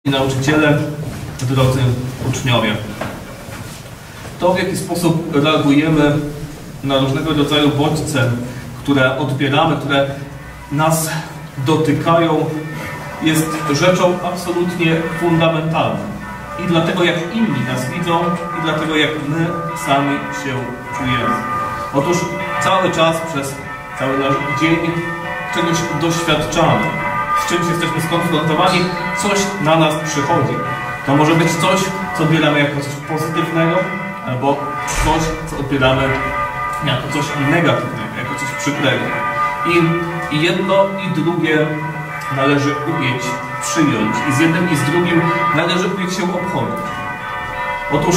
Nauczyciele, drodzy uczniowie, to, w jaki sposób reagujemy na różnego rodzaju bodźce, które odbieramy, które nas dotykają, jest rzeczą absolutnie fundamentalną. I dlatego, jak inni nas widzą, i dlatego, jak my sami się czujemy. Otóż cały czas, przez cały nasz dzień czegoś doświadczamy. Z czymś jesteśmy skonfrontowani, coś na nas przychodzi. To może być coś, co odbieramy jako coś pozytywnego, albo coś, co odbieramy jako coś negatywnego, jako coś przykrego. I jedno i drugie należy umieć przyjąć. I z jednym i z drugim należy umieć się obchodzić. Otóż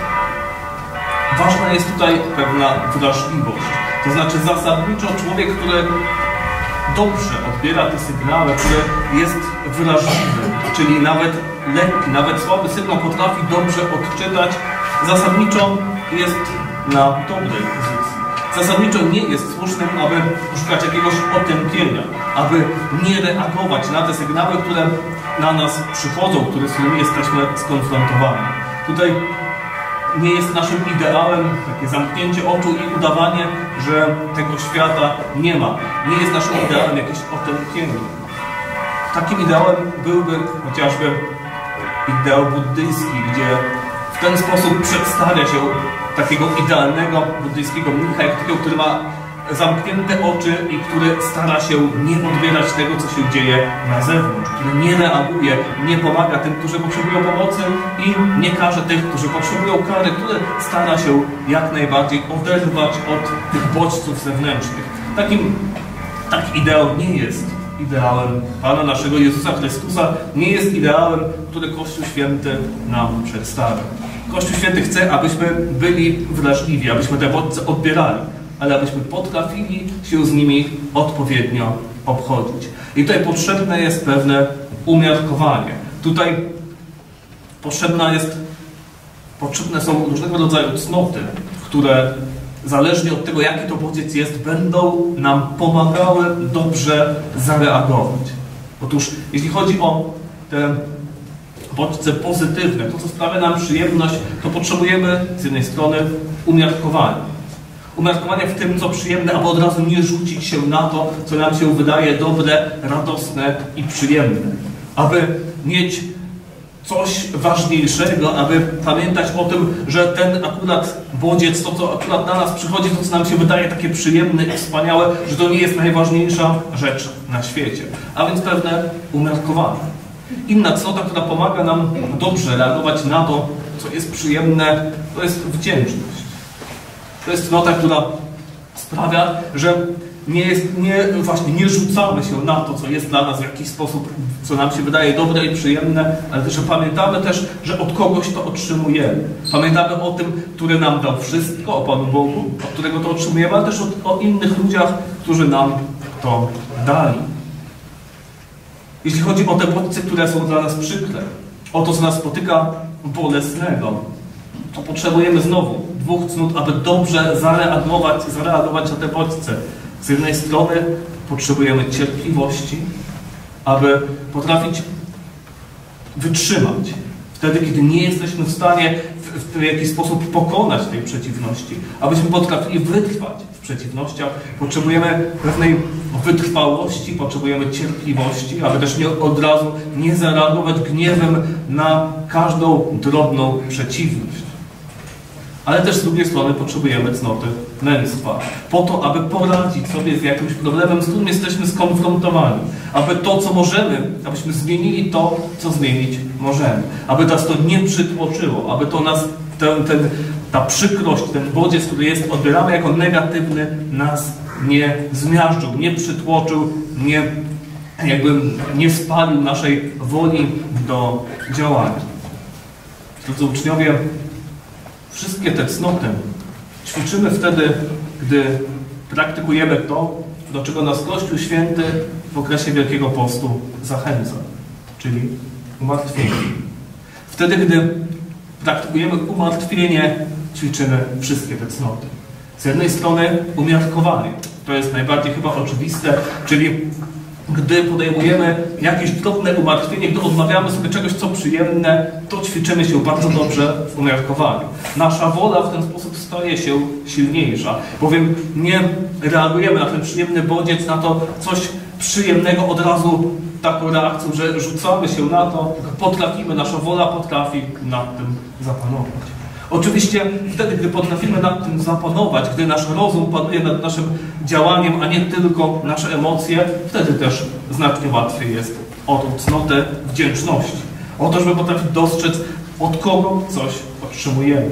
ważna jest tutaj pewna wrażliwość. To znaczy zasadniczo człowiek, który dobrze odbiera te sygnały, który jest wrażliwy, czyli nawet lekki, nawet słaby sygnał potrafi dobrze odczytać, zasadniczo jest na dobrej pozycji. Zasadniczo nie jest słusznym, aby szukać jakiegoś otępienia, aby nie reagować na te sygnały, które na nas przychodzą, z którymi jesteśmy skonfrontowani. Tutaj nie jest naszym ideałem takie zamknięcie oczu i udawanie, że tego świata nie ma. Nie jest naszym ideałem jakieś otępienie. Takim ideałem byłby chociażby ideał buddyjski, gdzie w ten sposób przedstawia się takiego idealnego buddyjskiego mnicha, jak takiego, który ma zamknięte oczy i który stara się nie odbierać tego, co się dzieje na zewnątrz, który nie reaguje, nie pomaga tym, którzy potrzebują pomocy i nie karze tych, którzy potrzebują kary, który stara się jak najbardziej oderwać od tych bodźców zewnętrznych. Taki ideał nie jest ideałem Pana naszego Jezusa Chrystusa, nie jest ideałem, który Kościół Święty nam przedstawia. Kościół Święty chce, abyśmy byli wrażliwi, abyśmy te bodźce odbierali, ale abyśmy potrafili się z nimi odpowiednio obchodzić. I tutaj potrzebne jest pewne umiarkowanie. Tutaj potrzebne są różnego rodzaju cnoty, które zależnie od tego, jaki to bodziec jest, będą nam pomagały dobrze zareagować. Otóż, jeśli chodzi o te bodźce pozytywne, to co sprawia nam przyjemność, to potrzebujemy z jednej strony umiarkowania. Umiarkowania w tym, co przyjemne, aby od razu nie rzucić się na to, co nam się wydaje dobre, radosne i przyjemne. Aby mieć coś ważniejszego, aby pamiętać o tym, że ten akurat bodziec, to co akurat na nas przychodzi, to co nam się wydaje takie przyjemne i wspaniałe, że to nie jest najważniejsza rzecz na świecie. A więc pewne umiarkowanie. Inna cnota, która pomaga nam dobrze reagować na to, co jest przyjemne, to jest wdzięczność. To jest cnota, która sprawia, że nie rzucamy się na to, co jest dla nas w jakiś sposób, co nam się wydaje dobre i przyjemne, ale też, że pamiętamy też, że od kogoś to otrzymujemy. Pamiętamy o tym, który nam dał wszystko, o Panu Bogu, od którego to otrzymujemy, ale też o innych ludziach, którzy nam to dali. Jeśli chodzi o te bodźce, które są dla nas przykre, o to, co nas spotyka bolesnego, to potrzebujemy znowu dwóch cnót, aby dobrze zareagować na te bodźce. Z jednej strony potrzebujemy cierpliwości, aby potrafić wytrzymać wtedy, kiedy nie jesteśmy w stanie w jakiś sposób pokonać tej przeciwności. Abyśmy potrafili wytrwać w przeciwnościach, potrzebujemy pewnej wytrwałości, potrzebujemy cierpliwości, aby też od razu nie zareagować gniewem na każdą drobną przeciwność. Ale też z drugiej strony potrzebujemy cnoty męstwa. Po to, aby poradzić sobie z jakimś problemem, z którym jesteśmy skonfrontowani. Aby to, co możemy, abyśmy zmienili to, co zmienić możemy. Aby nas to nie przytłoczyło, aby to nas, ta przykrość, ten bodziec, który odbieramy jako negatywny, nas nie zmiażdżył, nie przytłoczył, nie spalił naszej woli do działania. Drodzy uczniowie, wszystkie te cnoty ćwiczymy wtedy, gdy praktykujemy to, do czego nas Kościół Święty w okresie Wielkiego Postu zachęca, czyli umartwienie. Wtedy, gdy praktykujemy umartwienie, ćwiczymy wszystkie te cnoty. Z jednej strony umiarkowanie. To jest najbardziej chyba oczywiste, czyli Gdy podejmujemy jakieś drobne umartwienie, gdy odmawiamy sobie czegoś, co przyjemne, to ćwiczymy się bardzo dobrze w umiarkowaniu. Nasza wola w ten sposób staje się silniejsza, bowiem nie reagujemy na ten przyjemny bodziec, na to coś przyjemnego od razu taką reakcją, że rzucamy się na to, potrafimy, nasza wola potrafi nad tym zapanować. Oczywiście wtedy, gdy potrafimy nad tym zapanować, gdy nasz rozum panuje nad naszym działaniem, a nie tylko nasze emocje, wtedy też znacznie łatwiej jest o tą cnotę wdzięczności. O to, żeby potrafić dostrzec, od kogo coś otrzymujemy.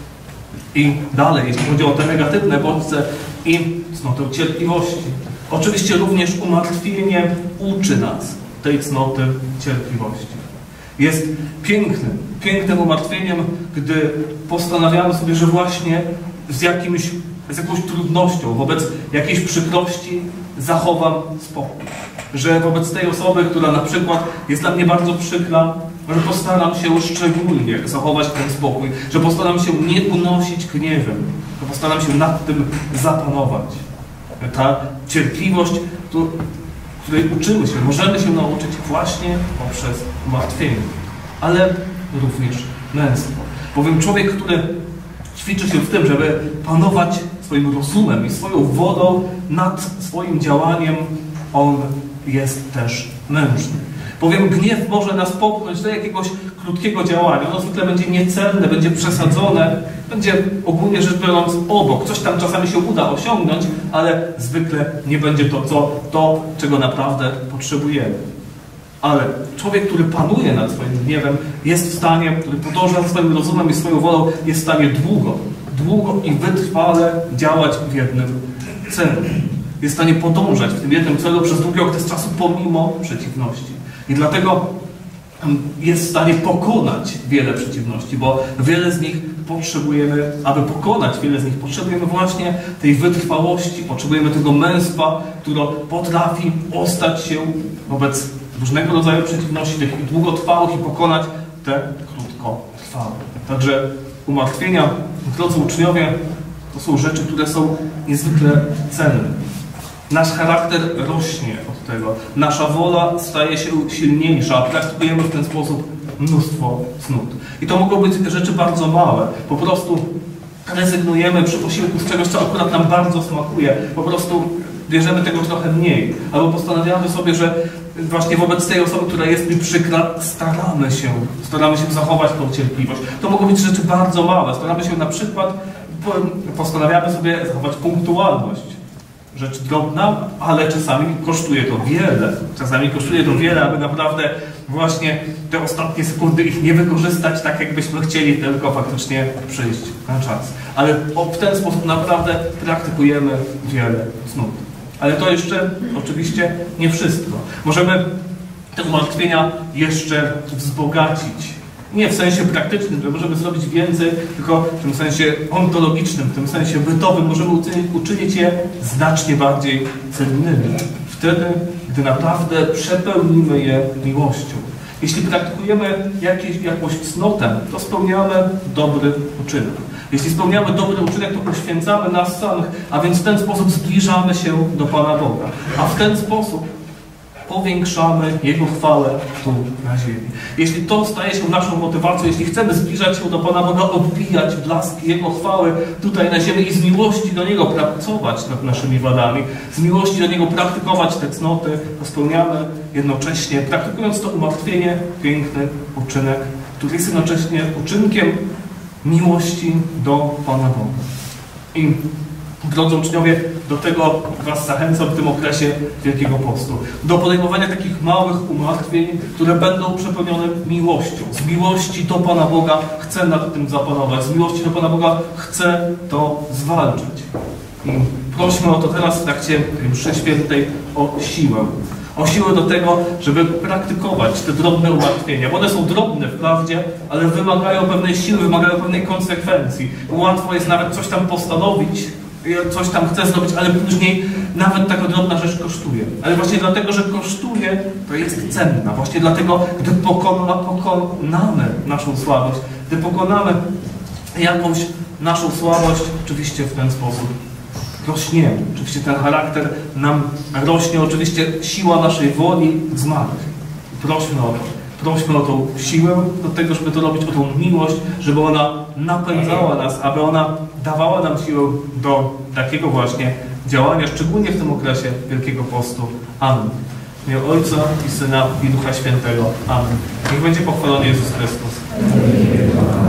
I dalej, jeśli chodzi o te negatywne bodźce i cnotę cierpliwości. Oczywiście również umartwienie uczy nas tej cnoty cierpliwości. Jest pięknym umartwieniem, gdy postanawiamy sobie, że właśnie z jakąś trudnością, wobec jakiejś przykrości zachowam spokój. Że wobec tej osoby, która na przykład jest dla mnie bardzo przykra, że postaram się szczególnie zachować ten spokój, że postaram się nie unosić gniewem, że postaram się nad tym zapanować. Ta cierpliwość, której uczymy się, możemy się nauczyć właśnie poprzez umartwienie, ale również męstwo. Bowiem człowiek, który ćwiczy się w tym, żeby panować swoim rozumem i swoją wolą nad swoim działaniem, on jest też mężny. Bowiem gniew może nas popchnąć do jakiegoś krótkiego działania. Ono zwykle będzie niecelne, będzie przesadzone, będzie ogólnie rzecz biorąc obok. Coś tam czasami się uda osiągnąć, ale zwykle nie będzie to, czego naprawdę potrzebujemy. Ale człowiek, który panuje nad swoim gniewem, jest w stanie, który podąża swoim rozumem i swoją wolą, jest w stanie długo i wytrwale działać w jednym celu. Jest w stanie podążać w tym jednym celu przez długi okres czasu pomimo przeciwności. I dlatego jest w stanie pokonać wiele przeciwności, bo wiele z nich potrzebujemy, aby pokonać wiele z nich, potrzebujemy właśnie tej wytrwałości, potrzebujemy tego męstwa, które potrafi ostać się wobec różnego rodzaju przeciwności, tych długotrwałych i pokonać te krótkotrwałe. Także umartwienia, drodzy uczniowie, to są rzeczy, które są niezwykle cenne. Nasz charakter rośnie od tego. Nasza wola staje się silniejsza. Praktykujemy w ten sposób mnóstwo cnót. I to mogą być rzeczy bardzo małe. Po prostu rezygnujemy przy posiłku z czegoś, co akurat nam bardzo smakuje. Po prostu bierzemy tego trochę mniej. Albo postanawiamy sobie, że właśnie wobec tej osoby, która jest mi przykra, staramy się zachować tą cierpliwość. To mogą być rzeczy bardzo małe. Staramy się na przykład, postanawiamy sobie zachować punktualność. Rzecz drobna, ale czasami kosztuje to wiele. Czasami kosztuje to wiele, aby naprawdę właśnie te ostatnie sekundy ich nie wykorzystać tak, jakbyśmy chcieli, tylko faktycznie przyjść na czas. Ale w ten sposób naprawdę praktykujemy wiele cnót. Ale to jeszcze oczywiście nie wszystko. Możemy te umartwienia jeszcze wzbogacić. Nie w sensie praktycznym, że możemy zrobić więcej, tylko w tym sensie ontologicznym, w tym sensie bytowym możemy uczynić je znacznie bardziej cennymi. Wtedy, gdy naprawdę przepełnimy je miłością. Jeśli praktykujemy jakąś cnotę, to spełniamy dobry uczynek. Jeśli spełniamy dobry uczynek, to poświęcamy nas samych, a więc w ten sposób zbliżamy się do Pana Boga. A w ten sposób powiększamy Jego chwałę tu na ziemi. Jeśli to staje się naszą motywacją, jeśli chcemy zbliżać się do Pana Boga, odbijać blask Jego chwały tutaj na ziemi i z miłości do Niego pracować nad naszymi wadami, z miłości do Niego praktykować te cnoty, to spełniamy jednocześnie, praktykując to umartwienie, piękny uczynek, który jest jednocześnie uczynkiem miłości do Pana Boga. I drodzy uczniowie, do tego Was zachęcam w tym okresie Wielkiego Postu. Do podejmowania takich małych umartwień, które będą przepełnione miłością. Z miłości do Pana Boga chcę nad tym zapanować. Z miłości do Pana Boga chcę to zwalczać. I prośmy o to teraz w trakcie mszy świętej o siłę. O siłę do tego, żeby praktykować te drobne umartwienia. Bo one są drobne wprawdzie, ale wymagają pewnej siły, wymagają pewnej konsekwencji. Łatwo jest nawet coś tam postanowić, coś tam chcę zrobić, ale później nawet taka drobna rzecz kosztuje. Ale właśnie dlatego, że kosztuje, to jest cenna. Właśnie dlatego, gdy pokonamy naszą słabość, gdy pokonamy jakąś naszą słabość, oczywiście w ten sposób rośniemy. Oczywiście ten charakter nam rośnie, oczywiście siła naszej woli wzmaga. Prośmy o to. Prośmy o tą siłę do tego, żeby to robić, o tą miłość, żeby ona napędzała nas, aby ona dawała nam siłę do takiego właśnie działania, szczególnie w tym okresie Wielkiego Postu. Amen. W imię Ojca i Syna i Ducha Świętego. Amen. Niech będzie pochwalony Jezus Chrystus.